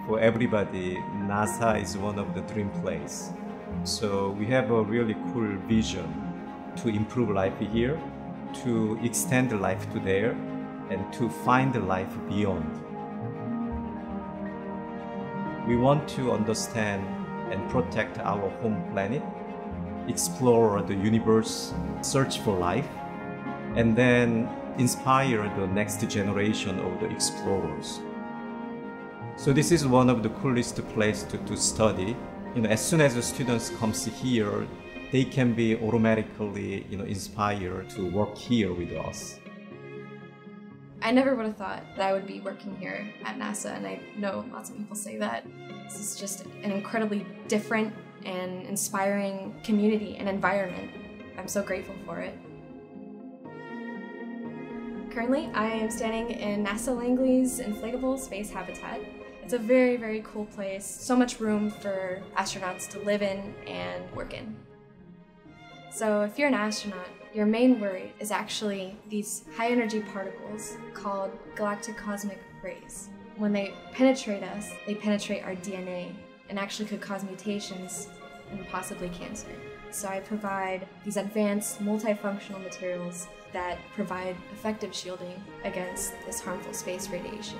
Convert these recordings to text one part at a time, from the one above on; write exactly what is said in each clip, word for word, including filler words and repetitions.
For everybody, NASA is one of the dream places. So we have a really cool vision to improve life here, to extend life to there, and to find life beyond. We want to understand and protect our home planet, explore the universe, search for life, and then inspire the next generation of the explorers. So this is one of the coolest places to, to study. You know, as soon as the students comes here, they can be automatically, you know, inspired to work here with us. I never would have thought that I would be working here at NASA, and I know lots of people say that. This is just an incredibly different and inspiring community and environment. I'm so grateful for it. Currently, I am standing in NASA Langley's inflatable space habitat. It's a very, very cool place. So much room for astronauts to live in and work in. So if you're an astronaut, your main worry is actually these high-energy particles called galactic cosmic rays. When they penetrate us, they penetrate our D N A and actually could cause mutations and possibly cancer. So I provide these advanced multifunctional materials that provide effective shielding against this harmful space radiation.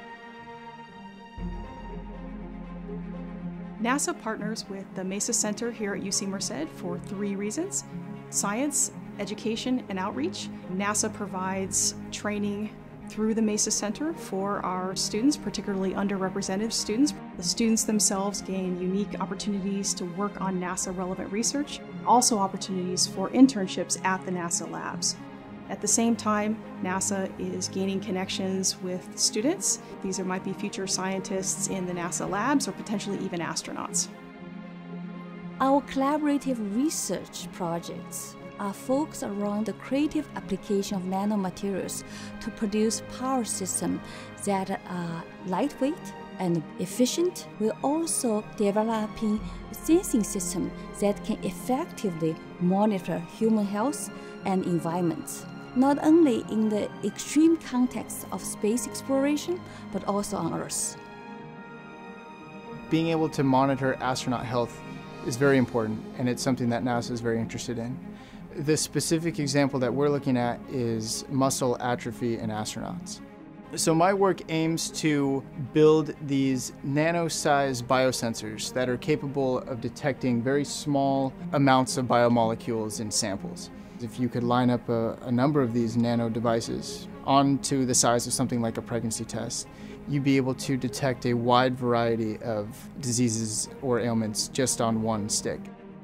NASA partners with the MACES Center here at U C Merced for three reasons: science, education, and outreach. NASA provides training through the MACES Center for our students, particularly underrepresented students. The students themselves gain unique opportunities to work on NASA-relevant research, also opportunities for internships at the NASA labs. At the same time, NASA is gaining connections with students. These are, might be future scientists in the NASA labs or potentially even astronauts. Our collaborative research projects are focused around the creative application of nanomaterials to produce power systems that are lightweight and efficient. We're also developing sensing systems that can effectively monitor human health and environment, not only in the extreme context of space exploration, but also on Earth. Being able to monitor astronaut health is very important, and it's something that NASA is very interested in. The specific example that we're looking at is muscle atrophy in astronauts. So my work aims to build these nano-sized biosensors that are capable of detecting very small amounts of biomolecules in samples. If you could line up a, a number of these nano devices onto the size of something like a pregnancy test, you'd be able to detect a wide variety of diseases or ailments just on one stick.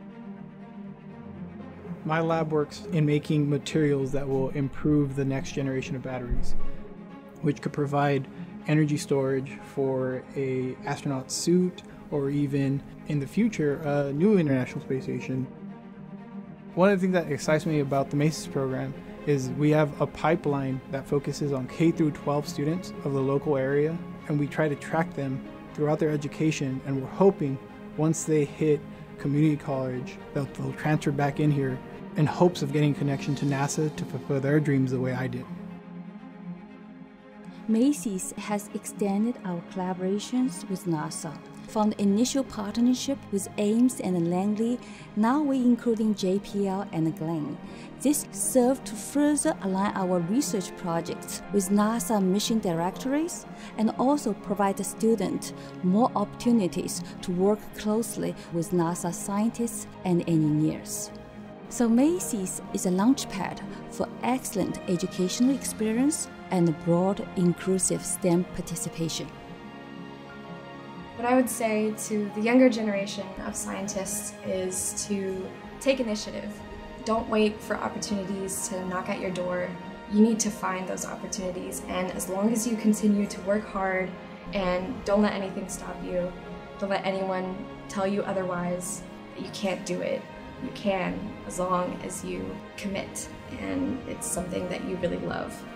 My lab works in making materials that will improve the next generation of batteries, which could provide energy storage for an astronaut suit or even, in the future, a new International Space Station. One of the things that excites me about the MACES program is we have a pipeline that focuses on K through twelve students of the local area, and we try to track them throughout their education, and we're hoping once they hit community college, they'll, they'll transfer back in here in hopes of getting a connection to NASA to fulfill their dreams the way I did. MACES has extended our collaborations with NASA. From the initial partnership with Ames and Langley, now we're including J P L and Glenn. This serves to further align our research projects with NASA mission directorates and also provide the students more opportunities to work closely with NASA scientists and engineers. So MACES is a launchpad for excellent educational experience and broad, inclusive STEM participation. What I would say to the younger generation of scientists is to take initiative. Don't wait for opportunities to knock at your door. You need to find those opportunities, and as long as you continue to work hard and don't let anything stop you, don't let anyone tell you otherwise that you can't do it. You can, as long as you commit, and it's something that you really love.